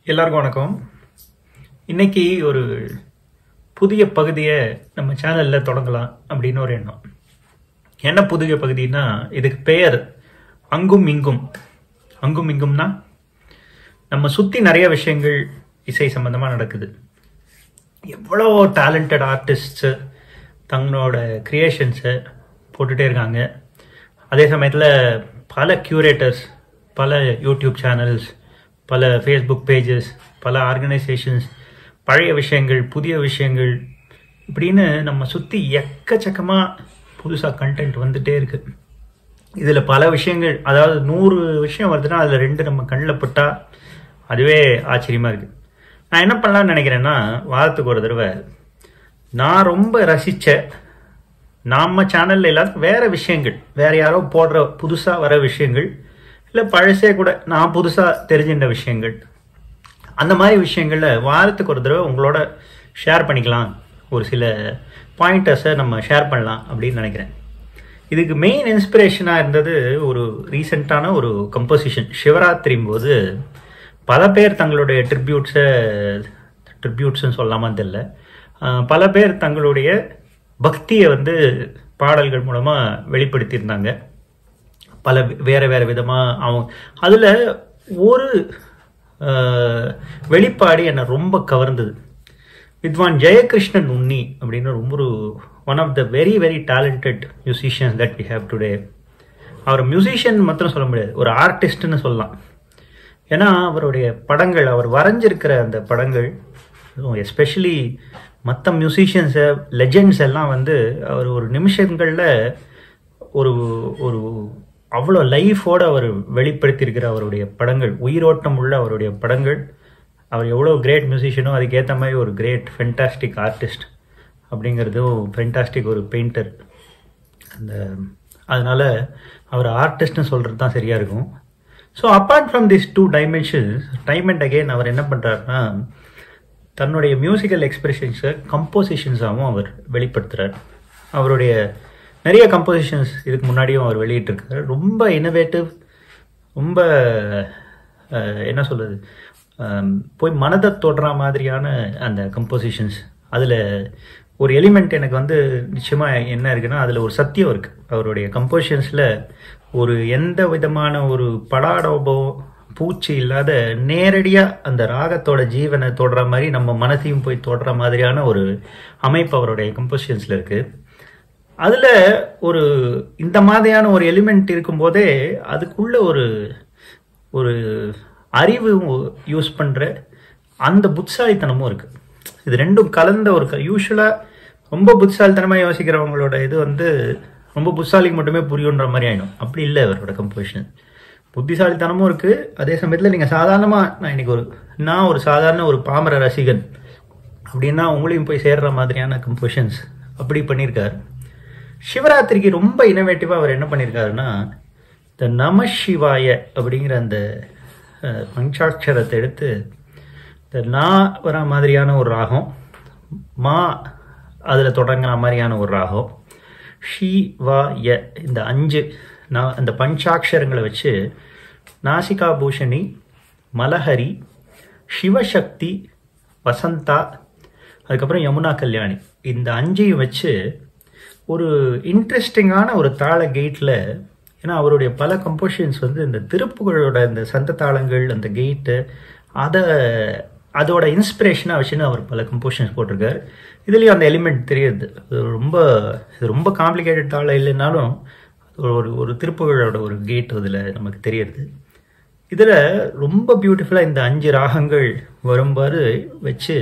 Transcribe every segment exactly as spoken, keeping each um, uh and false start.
எல்லாருக்கும் வணக்கம். இன்னைக்கு ஒரு புதிய பகுதியை நம்ம சேனல்ல தொடங்கலாம் அப்படின்னு ஒரு எண்ணம். என்ன புதிய பகுதினா, இதுக்கு பெயர் அங்கும் இங்கும். அங்கும் இங்கும்னா நம்ம சுத்தி நிறைய விஷயங்கள் இசை சம்பந்தமா நடக்குது. எவ்வளோ டேலண்டட் ஆர்டிஸ்ட்ஸு தங்களோட கிரியேஷன்ஸை போட்டுட்டே இருக்காங்க. அதே சமயத்தில் பல கியூரேட்டர்ஸ், பல யூடியூப் சேனல்ஸ், பல ஃபேஸ்புக் பேஜஸ், பல ஆர்கனைசேஷன்ஸ், பழைய விஷயங்கள், புதிய விஷயங்கள் இப்படின்னு நம்ம சுற்றி எக்கச்சக்கமாக புதுசாக கண்டென்ட் வந்துட்டே இருக்கு. இதில் பல விஷயங்கள், அதாவது நூறு விஷயம் வருதுன்னா அதில் ரெண்டு நம்ம கண்ணில் பட்டால் அதுவே ஆச்சரியமாக இருக்குது. நான் என்ன பண்ணலான்னு நினைக்கிறேன்னா, வாரத்துக்கு ஒரு தடவை நான் ரொம்ப ரசித்த நம்ம சேனலில் இல்லாத வேறு விஷயங்கள், வேறு யாரோ போடுற புதுசாக வர விஷயங்கள், இல்லை பழசே கூட நான் புதுசாக தெரிஞ்சின்ற விஷயங்கள், அந்த மாதிரி விஷயங்களில் வாரத்துக்கு ஒரு தடவை உங்களோட ஷேர் பண்ணிக்கலாம். ஒரு சில பாயிண்டர்ஸை நம்ம ஷேர் பண்ணலாம் அப்படின்னு நினைக்கிறேன். இதுக்கு மெயின் இன்ஸ்பிரேஷனாக இருந்தது ஒரு ரீசெண்டான ஒரு கம்போசிஷன். சிவராத்திரியும் போது பல பேர் தங்களுடைய ட்ரிபியூட்ஸை ட்ரிபியூட்ஸ்ன்னு சொல்லாமல் தெரியல, பல பேர் தங்களுடைய பக்தியை வந்து பாடல்கள் மூலமாக வெளிப்படுத்தியிருந்தாங்க. பல வேறு வேறு விதமாக அவங்க அதில் ஒரு வெளிப்பாடு என்னை ரொம்ப கவர்ந்தது. வித்வான் ஜெயகிருஷ்ணன் உன்னி அப்படின்னு ரொம்ப ஒரு one of the very very talented musicians that we have today. அவர் மியூசிஷியன் மாத்திரம் சொல்ல முடியாது, ஒரு ஆர்டிஸ்ட்னு சொல்லலாம். ஏன்னா அவருடைய படங்கள், அவர் வரைஞ்சிருக்கிற அந்த படங்கள், எஸ்பெஷலி மற்ற மியூசிஷியன்ஸை, லெஜெண்ட்ஸ் எல்லாம் வந்து அவர் ஒரு நிமிஷங்களில் ஒரு ஒரு அவ்வளோ லைஃபோடு அவர் வெளிப்படுத்தியிருக்கிற அவருடைய படங்கள், உயிரோட்டம் உள்ள அவருடைய படங்கள். அவர் எவ்வளோ கிரேட் மியூசிஷியனோ அதுக்கேற்ற மாதிரி ஒரு கிரேட் ஃபென்டாஸ்டிக் ஆர்டிஸ்ட் அப்படிங்கிறதும் ஃபென்டாஸ்டிக் ஒரு பெயிண்டர். அந்த அதனால் அவர் ஆர்டிஸ்ட்னு சொல்கிறது தான் சரியாக இருக்கும். So apart from this two dimensions, time and again அவர் என்ன பண்ணுறாருன்னா, தன்னுடைய மியூசிக்கல் எக்ஸ்பிரஷன்ஸை கம்போசிஷன்ஸாகவும் அவர் வெளிப்படுத்துகிறார். அவருடைய நிறைய கம்போசிஷன்ஸ் இதுக்கு முன்னாடியும் அவர் வெளியிட்டிருக்காரு. ரொம்ப இன்னோவேட்டிவ், ரொம்ப என்ன சொல்கிறது, போய் மனதை தொடுற மாதிரியான அந்த கம்போசிஷன்ஸ். அதில் ஒரு எலிமெண்ட் எனக்கு வந்து நிச்சயமாக என்ன இருக்குன்னா, அதில் ஒரு சத்தியம் இருக்குது. அவருடைய கம்போசிஷன்ஸில் ஒரு எந்த விதமான ஒரு படாடோபோ பூச்சி இல்லாத நேரடியாக அந்த ராகத்தோட ஜீவனை தொடுற மாதிரி, நம்ம மனசையும் போய் தொடுற மாதிரியான ஒரு அமைப்பு அவருடைய கம்போசிஷன்ஸில் இருக்குது. அதில் ஒரு இந்த மாதிரியான ஒரு எலிமெண்ட் இருக்கும்போதே அதுக்குள்ள ஒரு ஒரு அறிவு யூஸ் பண்ணுற அந்த புத்திசாலித்தனமும் இருக்குது. இது ரெண்டும் கலந்த ஒரு யூஸ்வலாக ரொம்ப புத்திசாலித்தனமாக யோசிக்கிறவங்களோட இது வந்து ரொம்ப புத்திசாலிக்கு மட்டுமே புரியுன்ற மாதிரி ஆகிடும். அப்படி இல்லை அவரோட கம்போசிஷன். புத்திசாலித்தனமும் இருக்குது, அதே சமயத்தில் நீங்கள் சாதாரணமாக, நான் இன்னைக்கு ஒரு நான் ஒரு சாதாரண ஒரு பாமர ரசிகன் அப்படின்னா உங்களையும் போய் சேர்ற மாதிரியான கம்போசிஷன்ஸ் அப்படி பண்ணியிருக்காரு. சிவராத்திரிக்கு ரொம்ப இனோவேட்டிவாக அவர் என்ன பண்ணியிருக்காருன்னா, இந்த நம சிவாய அப்படிங்கிற அந்த பஞ்சாட்சரத்தை எடுத்து இந்த நா வர மாதிரியான ஒரு ராகம், மா அதில் தொடங்குற மாதிரியான ஒரு ராகம், ஷி வா ய இந்த அஞ்சு நான் அந்த பஞ்சாட்சரங்களை வச்சு நாசிகா பூஷணி, மலஹரி, சிவசக்தி, வசந்தா, அதுக்கப்புறம் யமுனா கல்யாணி, இந்த அஞ்சையும் வச்சு ஒரு இன்ட்ரெஸ்டிங்கான ஒரு தாள கெயிட்டில். ஏன்னா அவருடைய பல கம்போசிஷன்ஸ் வந்து இந்த திருப்புகளோட இந்த சந்த தாளங்கள், அந்த கெயிட்டு, அதை அதோட இன்ஸ்பிரேஷனாக வச்சுன்னு அவர் பல கம்போசிஷன்ஸ் போட்டிருக்காரு. இதுலேயும் அந்த எலிமெண்ட் தெரியுது. அது ரொம்ப இது ரொம்ப காம்ப்ளிகேட்டட் தாளம் இல்லைன்னாலும் ஒரு ஒரு திருப்புகளோட ஒரு கெயிட் அதில் நமக்கு தெரியுது. இதில் ரொம்ப பியூட்டிஃபுல்லாக இந்த அஞ்சு ராகங்கள் வரும்பாரு வச்சு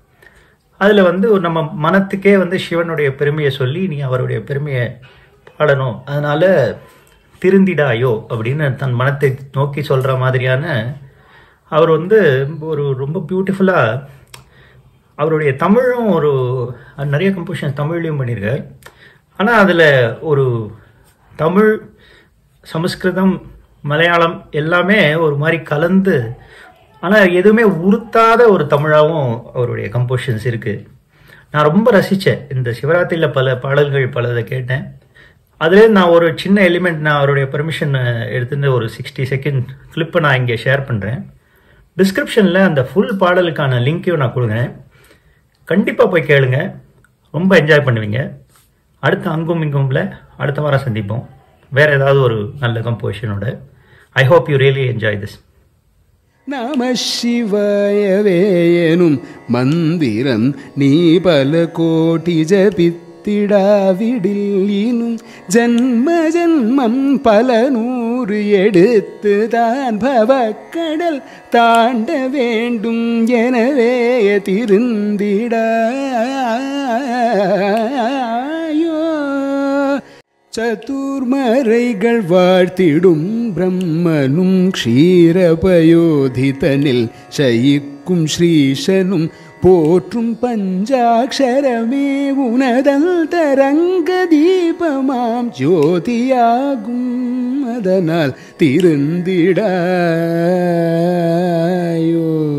அதில் வந்து நம்ம மனத்துக்கே வந்து சிவனுடைய பெருமையை சொல்லி நீ அவருடைய பெருமையை பாடணும், அதனால திருந்திடாயோ அப்படின்னு தன் மனத்தை நோக்கி சொல்கிற மாதிரியான அவர் வந்து ஒரு ரொம்ப பியூட்டிஃபுல்லாக அவருடைய தமிழும் ஒரு நிறைய கம்போசிஷன் தமிழ்லையும் பண்ணியிருக்கார். ஆனால் அதில் ஒரு தமிழ், சமஸ்கிருதம், மலையாளம் எல்லாமே ஒரு மாதிரி கலந்து, ஆனால் எதுவுமே உறுத்தாத ஒரு தமிழாகவும் அவருடைய கம்போசிஷன்ஸ் இருக்குது. நான் ரொம்ப ரசித்தேன் இந்த சிவராத்திரியில். பல பாடல்கள் பலதை கேட்டேன். அதில் நான் ஒரு சின்ன எலிமெண்ட், நான் அவருடைய பெர்மிஷன் எடுத்துட்டு ஒரு சிக்ஸ்டி செகண்ட் கிளிப்பை நான் இங்கே ஷேர் பண்ணுறேன். டிஸ்கிரிப்ஷனில் அந்த ஃபுல் பாடலுக்கான லிங்க்கையும் நான் கொடுக்குறேன். கண்டிப்பாக போய் கேளுங்க, ரொம்ப என்ஜாய் பண்ணுவீங்க. அடுத்த அங்கும் இங்கும்ல அடுத்த வாரம் சந்திப்போம் வேறு ஏதாவது ஒரு நல்ல கம்போசிஷனோட. I hope you really enjoy this. நம சிவாயவே எனும் மந்திரம் நீ பல கோட்டி ஜபித்திடாவிடில் இனும் ஜன்ம ஜன்மம் பல நூறு எடுத்து தான் பவக்கடல் தாண்ட வேண்டும். எனவே திருந்திடாயோ சதுர்மறைகள் வாழ்த்திடும் பிரம்மனும் க்ஷீரபயோதிதனில் சயிக்கும் ஸ்ரீஷனும் போற்றும் பஞ்சாட்சரமே உனதல் தரங்க தீபமாம் ஜோதியாகும். அதனால் திருந்திடாயோ.